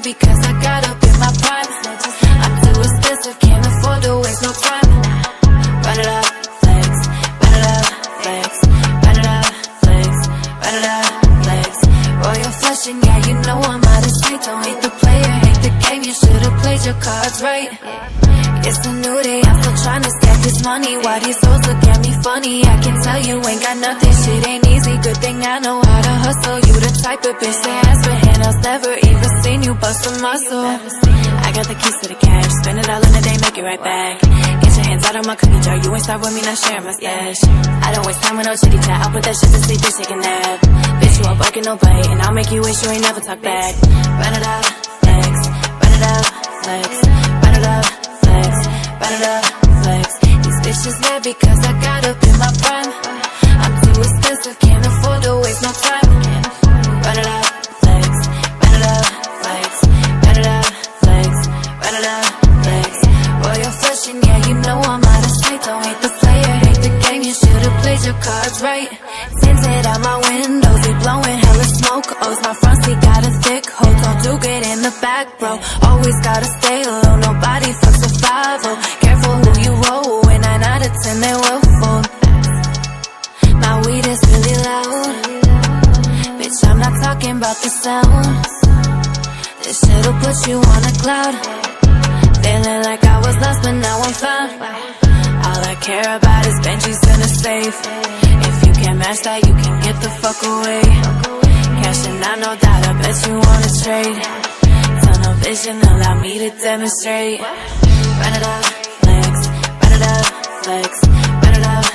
because I got up in my prime. I'm too expensive, can't afford to waste no time. Run it up, flex, run it up, flex, run it up, flex, run it up, flex. Royal flush and yeah, you know I'm out of street. Don't hate the player, hate the game, you should've played your cards right. It's a new day, I'm still trying to stack this money. Why these hoes look at me funny? I can tell you ain't got nothing, shit ain't easy. Good thing I know how to hustle. You the type of bitch that ask for handouts, never even seen you bust a muscle. I got the keys to the cash, spend it all in a day, make it right back. Get your hands out of my cookie jar, you ain't start with me, not sharing my stash. I don't waste time with no chitty chat, I'll put that shit to sleep and shake a nap. Bitch, you ain't working no play, and I'll make you wish you ain't never talk back. Run it up, flex, run it up, flex, run it up, flex, run it up, flex. These bitches mad because I got up in my prime. I'm too expensive, can't afford to waste no time. Run it up, flex, run it up, flex, run it up, flex, run it up, flex. Royal flush and yeah, you know I'm out of sight. Don't hate the player, hate the game, you should've played your cards right. Tinted out my windows, we blowing hella smoke. O's my front seat got a thick hole, don't do good in the back, bro. Always gotta stay low, nobody fucks with 5-0. Careful who you roll, and 9 out of 10 they will fold. My weed is really loud, bitch, I'm not talking about the sound. This shit'll put you on a cloud. Feeling like I was lost but now I'm found. All I care about is Benji's in a safe. If you can't match that, you can get the fuck away. Cashing out, no doubt, I bet you wanna trade. Tunnel vision, allow me to demonstrate. Run it up, flex, run it up, flex, run it up,